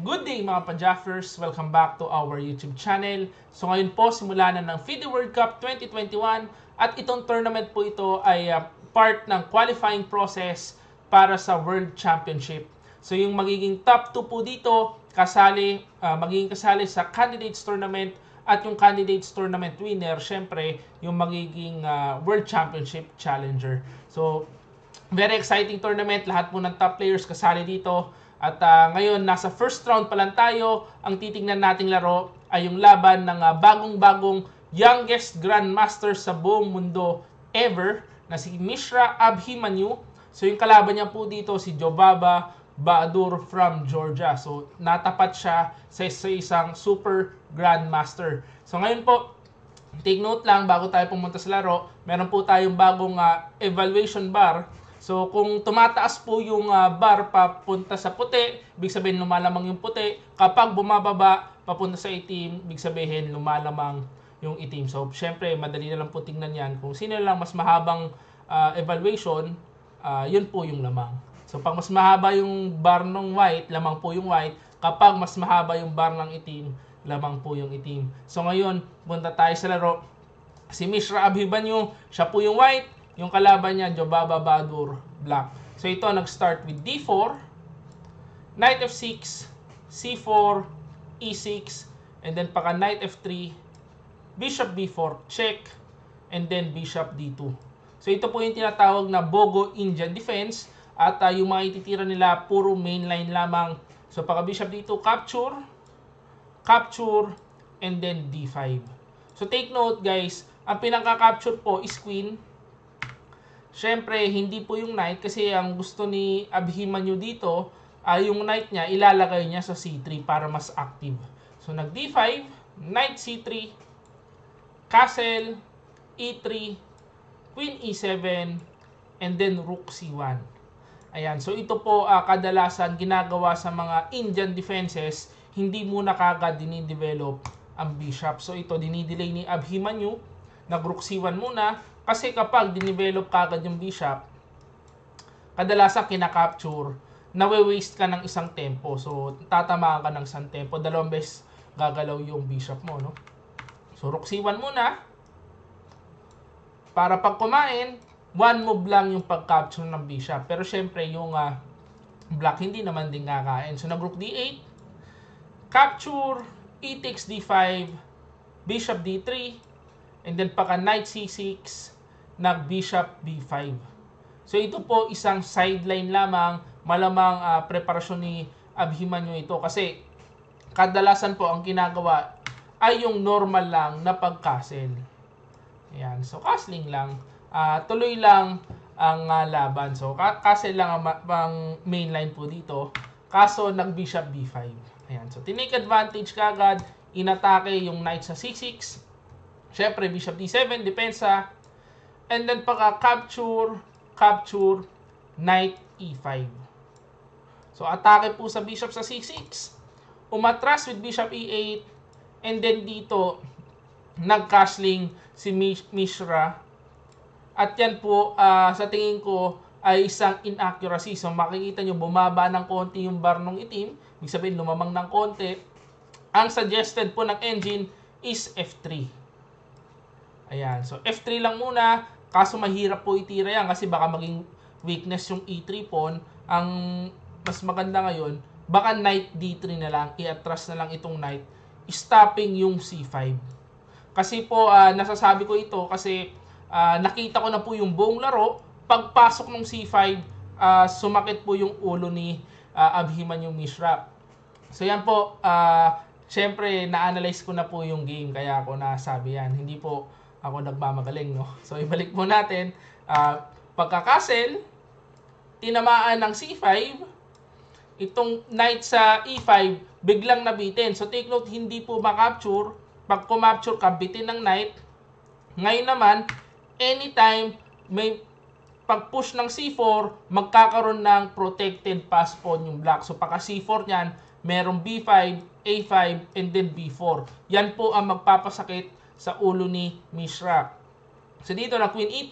Good day mga pa-Jaffers! Welcome back to our YouTube channel. So ngayon po, simula na ng FIDE World Cup 2021 at itong tournament po ito ay part ng qualifying process para sa World Championship. So yung magiging top 2 po dito, magiging kasali sa Candidates Tournament at yung Candidates Tournament winner, syempre, yung magiging World Championship Challenger. So, very exciting tournament. Lahat po ng top players kasali dito. At ngayon, nasa first round pa lang tayo. Ang titingnan nating laro ay yung laban ng bagong-bagong youngest grandmaster sa buong mundo ever na si Mishra Abhimanyu. So yung kalaban niya po dito si Jobaba Bahadur from Georgia. So natapat siya sa isang super grandmaster. So ngayon po, take note lang bago tayo pumunta sa laro, meron po tayong bagong evaluation bar. So, kung tumataas po yung bar papunta sa puti, ibig sabihin lumalamang yung puti. Kapag bumababa papunta sa itim, ibig sabihin lumalamang yung itim. So, syempre, madali na lang po tingnan yan. Kung sino lang mas mahabang evaluation, yun po yung lamang. So, pag mas mahaba yung bar ng white, lamang po yung white. Kapag mas mahaba yung bar ng itim, lamang po yung itim. So, ngayon, punta tayo sa laro. Si Mishra Abhimanyu, siya po yung white. Yung kalaban niya, Jobaba Bahadur, black. So ito, nag-start with D4, Knight F6, C4, E6, and then paka Knight F3, Bishop B4, check, and then Bishop D2. So ito po yung tinatawag na Bogo Indian defense, at yung mga ititira nila, puro mainline lamang. So paka Bishop D2, capture, capture, and then D5. So take note guys, ang pinaka-capture po is Queen. Siyempre, hindi po yung knight kasi ang gusto ni Abhimanyu dito ay yung knight niya ilalagay niya sa C3 para mas active. So, nag D5, knight C3, castle, E3, queen E7, and then rook C1. Ayan, so ito po kadalasan ginagawa sa mga Indian defenses, hindi muna kagad dinidevelop ang bishop. So, ito dinidelay ni Abhimanyu, nag rook C1 muna. Kasi kapag dinevelop kagad yung bishop, kadalasan kinakapture, nawe-waste ka ng isang tempo. So, tatamaan ka ng isang tempo. Dalawang beses gagalaw yung bishop mo, no? So, rook C1 muna. Para pag kumain, one move lang yung pag-capture ng bishop. Pero syempre, yung black hindi naman din kakain. So, nag-rook D8, capture, E takes D5, bishop D3, and then paka knight C6, nag-bishop B5. So ito po isang sideline lamang, malamang preparasyon ni Abhimanyu ito kasi kadalasan po ang ginagawa ay yung normal lang na pag-castle. Ayan, so castling lang, tuloy lang ang laban. So castle lang ang mainline po dito, kaso nag-bishop B5. Ayan, so tinake advantage kagad, inatake yung knight sa C6. Syempre, bishop D7, depensa. And then pagka capture, knight E5. So, atake po sa bishop sa C6. Umatras with bishop E8. And then dito, nag-castling si Mishra. At yan po, sa tingin ko, ay isang inaccuracy. So, makikita nyo, bumaba ng konti yung bar ng itim. Ibig sabihin, lumamang ng konti. Ang suggested po ng engine is F3. Ayan. So, F3 lang muna. Kaso mahirap po itira yan kasi baka maging weakness yung E3 pawn. Ang mas maganda ngayon, baka knight D3 na lang. I-atras na lang itong knight. Stopping yung C5. Kasi po, nasasabi ko ito kasi nakita ko na po yung buong laro. Pagpasok ng C5, sumakit po yung ulo ni Abhimanyu Mishra. So yan po, syempre, na-analyze ko na po yung game, kaya ako nasabi yan. Hindi po ako nagmamagaling, no? So, ibalik po natin. Pagka-castle, tinamaan ng C5, itong knight sa E5, biglang nabitin. So, take note, hindi po makapture. Pag kumapture ka, bitin ng knight. Ngayon naman, anytime may pag-push ng C4, magkakaroon ng protected pass pawn yung black. So, pagka C4 niyan, merong B5, A5, and then B4. Yan po ang magpapasakit sa ulo ni Mishra. So dito na Queen E2,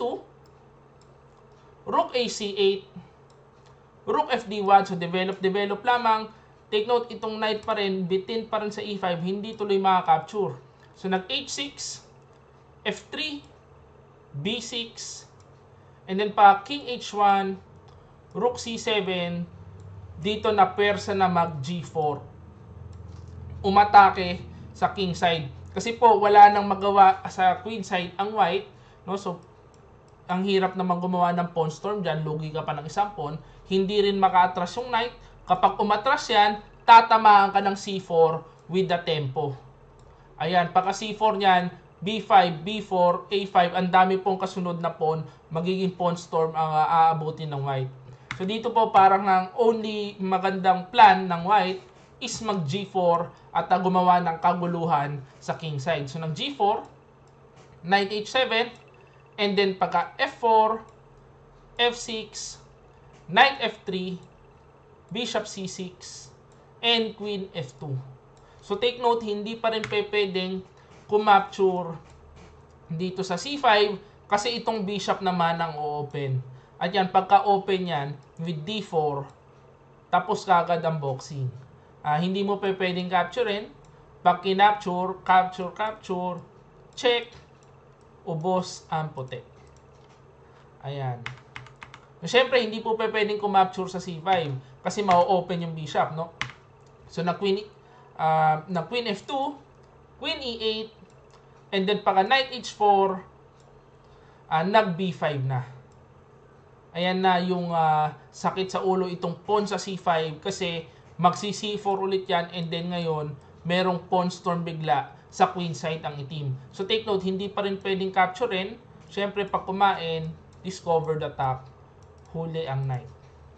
Rook AC8, Rook FD1. So develop lamang. take note, itong knight pa rin, bitin pa rin sa e5, hindi tuloy makaka-capture. So, nag-h6, f3, b6, and then pa king h1, rook c7, dito na pwersa na mag g4. Umatake sa king side. Kasi po, wala nang magawa sa queen side ang white, no? So, ang hirap naman gumawa ng pawn storm dyan, lugi ka pa ng isang pawn. Hindi rin maka-atras yung knight. Kapag umatras yan, tatamaan ka ng c4 with the tempo. Ayan, pagka c4 niyan, b5, b4, a5, ang dami pong kasunod na pawn, magiging pawn storm ang aabutin ng white. So dito po parang ang only magandang plan ng white is mag g4 at gumawa ng kaguluhan sa king side. So nag g4, knight h7, and then pagka f4, f6, knight f3, bishop c6, and queen f2. So take note, hindi pa rin pwedeng kumapture dito sa c5 kasi itong bishop naman ang o-open. At yan, pagka-open yan with d4, tapos kagad ang boxing. Hindi mo pwedeng capturein. Pag kinapture, capture, capture, check, ubos ang puti. Ayan. Siyempre, hindi po pwedeng kumapture sa c5 kasi ma-open yung bishop, no? So, na queen f2, queen e8, and then pagka knight h4, nag b5 na. Ayan na yung sakit sa ulo itong pawn sa c5 kasi magsi c4 ulit yan, and then ngayon, merong pawn storm bigla sa queen side ang itim. So take note, hindi pa rin pwedeng capturein. Siyempre, pag kumain, discover the top, huli ang knight.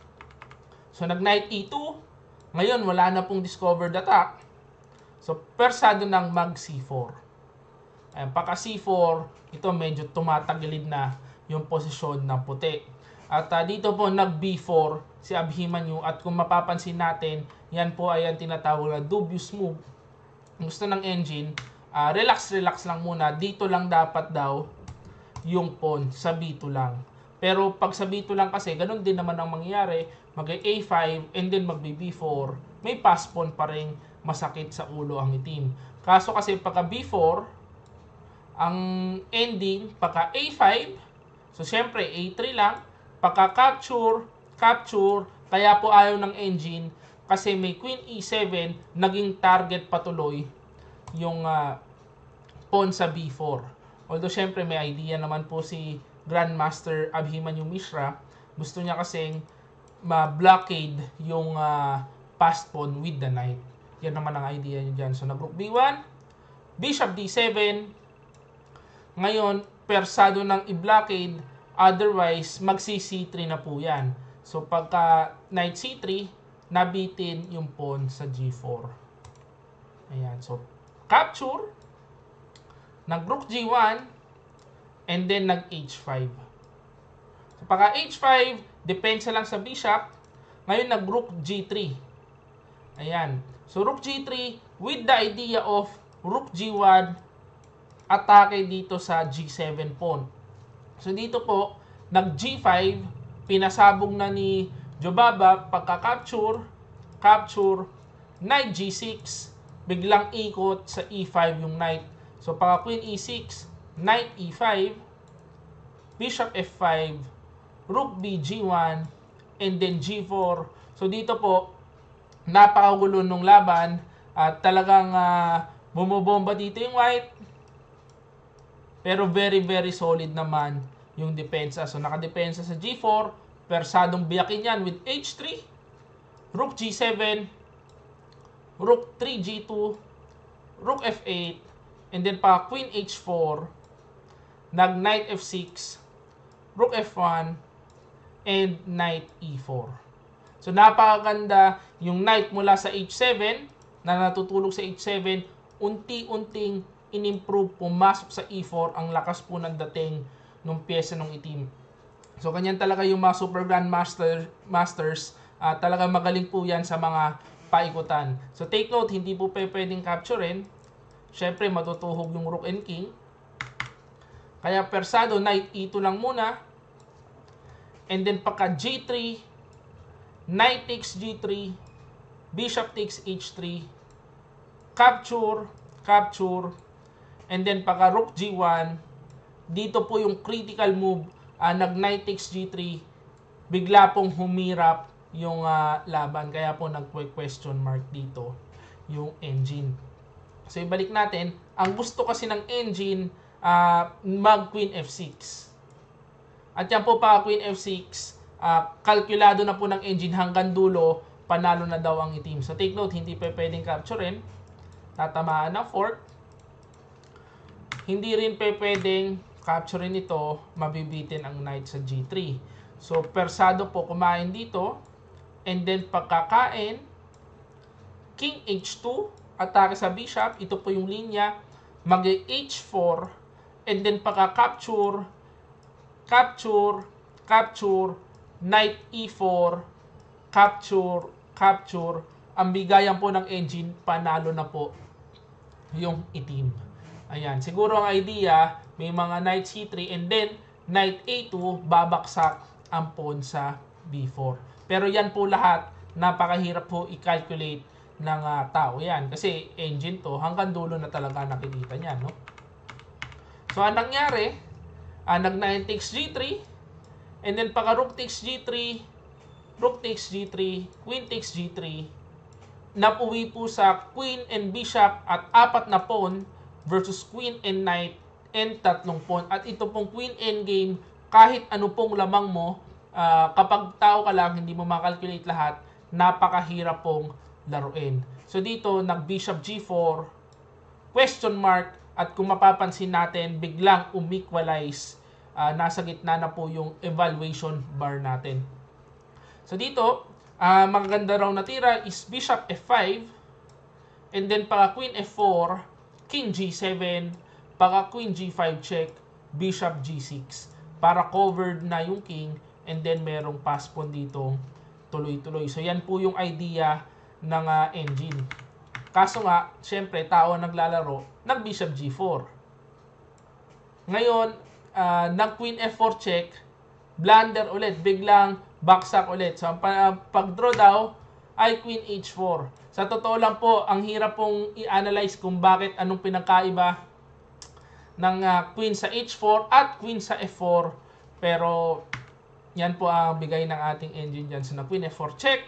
So nag knight e2, ngayon wala na pong discover the top. So persado ng mag c4. Ayan, pagka c4, ito medyo tumatagilid na yung posisyon ng puti. At dito po nag b4 si Abhimanyu, at kung mapapansin natin, yan po ay ang tinatawag na dubious move. Gusto ng engine, relax lang muna. Dito lang dapat daw yung pawn, sa b2 lang. Pero pag sa b2 lang kasi, ganun din naman ang mangyayari. Mag-a5 and then mag-b4. May pass pawn pa rin, masakit sa ulo ang itim. Kaso kasi pagka b4, ang ending, pagka a5, so syempre a3 lang, pagka capture, kaya po ayaw ng engine kasi may queen e7, naging target patuloy yung pawn sa b4. Although syempre may idea naman po si Grandmaster Abhimanyu Mishra, gusto niya kasing ma-blockade yung passed pawn with the knight. Yan naman ang idea niya dyan. So nag-rook b1, bishop d7, ngayon persado ng i-blockade, otherwise magsi-c3 na po yan. So pagka knight c3, nabitin yung pawn sa g4. Ayan, so capture, nag-rook g1, and then nag-h5. So pagka h5, depensa lang sa bishop. Ngayon nag-rook g3. Ayan. So rook g3 with the idea of rook g1, atake dito sa g7 pawn. So dito po, nag-g5, pinasabog na ni Jobaba, pagka-capture, knight g6, biglang ikot sa e5 yung knight. So pagka queen e6, knight e5, bishop f5, rook b g1, and then g4. So dito po, napakagulo nung laban at talagang bumobomba dito yung white. Pero very solid naman yung depensa. So nakadepensa sa g4, persadong biyakin yan with h3, rook g7, rook 3 g2, rook f8, and then pa queen h4, nag knight f6, rook f1, and knight e4. So napakaganda yung knight mula sa h7 na natutulog sa h7, unti-unting in-improve, pumasok sa e4, ang lakas po ng dating ng pyesa ng itim. So ganyan talaga yung mga Super Grandmasters, talaga magaling po yan sa mga paikutan. So take note, hindi po pwedeng capturein. Syempre matutuhog yung rook and king. Kaya persado, knight e2 lang muna. And then pagka g3, knight takes g3, bishop takes h3, capture, capture, and then pagka rook g1, dito po yung critical move, nag knight takes g3, bigla pong humirap yung laban. Kaya po nag-question mark dito yung engine. So ibalik natin, ang gusto kasi ng engine, mag queen f6. At yan po pa queen f6, kalkulado na po ng engine hanggang dulo, panalo na daw ang itim. So take note, hindi pa pwedeng capturein, tatamaan ng fork. Hindi rin pa pwedeng capturein ito, mabibitin ang knight sa g3. So persado po kumain dito, and then pagkakain, king h2, atake sa bishop, ito po yung linya, mag-h4, and then pagka-capture, capture, capture, knight e4, capture, capture, ang bigayan po ng engine, panalo na po yung itim. Ayan, siguro ang idea, may mga knight c3, and then knight a2, babaksak ang pawn sa b4. Pero yan po lahat, napakahirap po i-calculate ng tao yan. Kasi engine to, hanggang dulo na talaga nakikita niya, no? So, anong nangyari? Nag-knight takes g3, and then pagka rook takes g3, rook takes g3, queen takes g3, napuwi po sa queen and bishop at 4 na pawn versus queen and knight and 3 pawn. At ito pong queen endgame, kahit ano pong lamang mo, kapag tao ka lang, hindi mo makalculate lahat, napakahirap pong laruin. So dito, nag-bishop g4, question mark, at kung mapapansin natin, biglang umequalize, nasa gitna na po yung evaluation bar natin. So dito, maganda raw na tira is bishop f5, and then paka queen f4, king g7, paka queen g5 check, bishop g6, para covered na yung king, and then merong pass pawn dito, tuloy-tuloy. So yan po yung idea ng engine. Kaso nga, syempre, tao ang naglalaro, nag-bishop g4. Ngayon, nag-queen f4 check, blunder ulit, biglang baksak ulit. So, ang pag-draw daw ay queen h4. Sa totoo lang po, ang hirap pong i-analyze kung bakit anong pinagkaiba ng queen sa h4 at queen sa f4. Pero, yan po ang bigay ng ating engine dyan. So, na queen f4 check,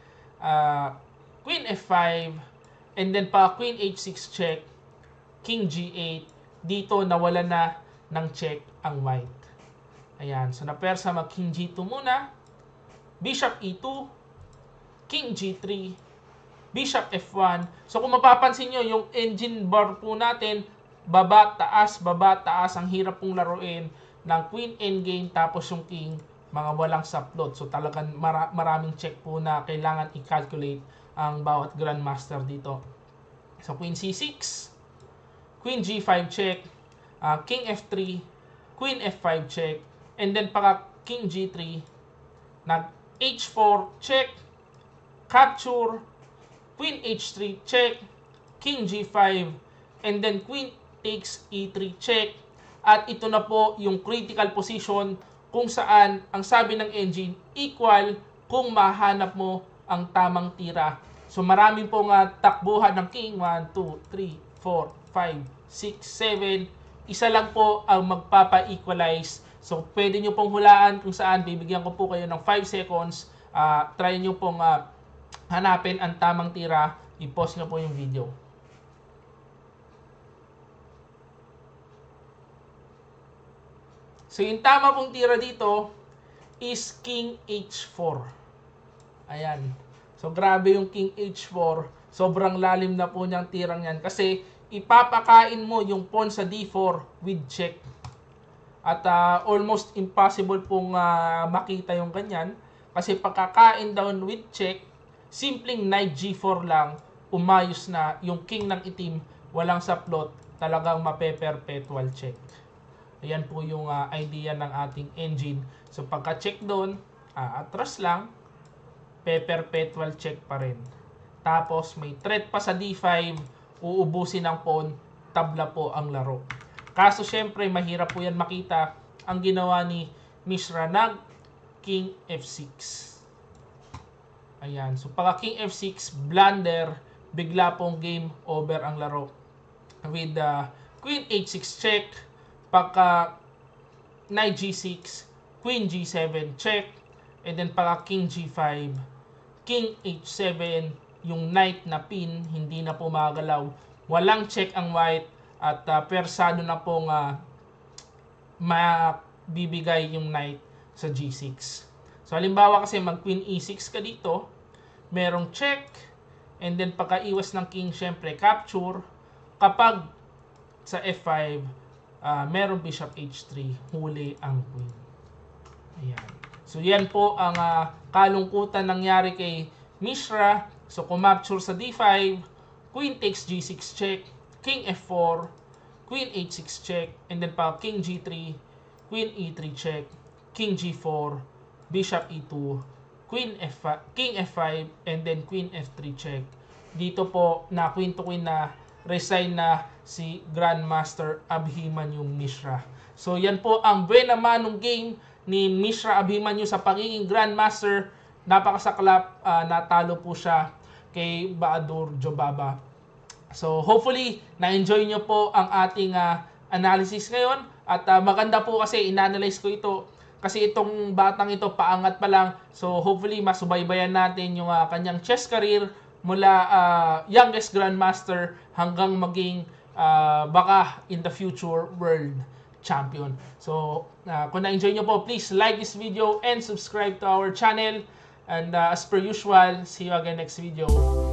queen f5, and then pa queen h6 check, king g8, dito nawala na ng check ang white. Ayan, so napersa mag king g2 muna, bishop e2, king g3, bishop f1. So kung mapapansin nyo, yung engine bar po natin, baba, taas, ang hirap pong laruin ng queen endgame, tapos yung king, mga walang saplot. So talagang maraming check po na kailangan i-calculate ang bawat grandmaster dito. So queen c6, queen g5 check, king f3, queen f5 check, and then paka king g3, nag h4 check, capture, queen h3 check, king g5, and then queen takes e3 check. At ito na po yung critical position kung saan ang sabi ng engine equal kung mahanap mo ang tamang tira. So marami pong takbuhan ng king, 1, 2, 3, 4, 5, 6, 7. Isa lang po ang magpapa-equalize. So pwede nyo pong hulaan kung saan, bibigyan ko po kayo ng 5 seconds. Try nyo pong hanapin ang tamang tira. I-pause nyo po yung video. So yung tama pong tira dito is king h4. Ayan. So grabe yung king h4. Sobrang lalim na po niyang tirang yan. Kasi ipapakain mo yung pawn sa d4 with check. At almost impossible pong makita yung ganyan. Kasi pagkakain down with check, simpleng knight g4 lang, umayos na yung king ng itim, walang saplot, talagang mape-perpetual check. Ayan po yung idea ng ating engine. So pagka-check doon, atras lang, perpetual check pa rin. Tapos may threat pa sa d5, uubusin ng pawn, tabla po ang laro. Kaso syempre mahirap po yan makita. Ang ginawa ni Mishra, nag king f6. Ayan. So, pagka King F6, blunder, bigla pong game over ang laro. With Queen H6 check, pagka Knight G6, Queen G7 check, and then pagka King G5, King H7, yung Knight na pin, hindi na po magalaw. Walang check ang white, at persado na pong mabibigay yung Knight sa G6. So, halimbawa kasi mag-Queen E6 ka dito, merong check, and then pagka-iwas ng King, syempre, capture. Kapag sa F5, merong Bishop H3, huli ang Queen. Ayan. So, yan po ang kalungkutan nangyari kay Mishra. So, kumapture sa D5, Queen takes G6 check, King F4, Queen H6 check, and then pa King G3, Queen E3 check, King G4, Bishop E2, King F5, and then Queen F3 check. Dito po na Queen to Queen na resign na si Grandmaster Abhimanyu Mishra. So yan po ang buena manong game ni Mishra Abhimanyu sa pagiging Grandmaster. Napakasaklap, natalo po siya kay Bahadur Jobaba. So hopefully na-enjoy nyo po ang ating analysis ngayon. At maganda po kasi inanalyze ko ito. Kasi itong batang ito paangat pa lang. So hopefully masubaybayan natin yung kanyang chess career mula youngest grandmaster hanggang maging baka in the future world champion. So kung na-enjoy nyo po, please like this video and subscribe to our channel. And as per usual, see you again next video.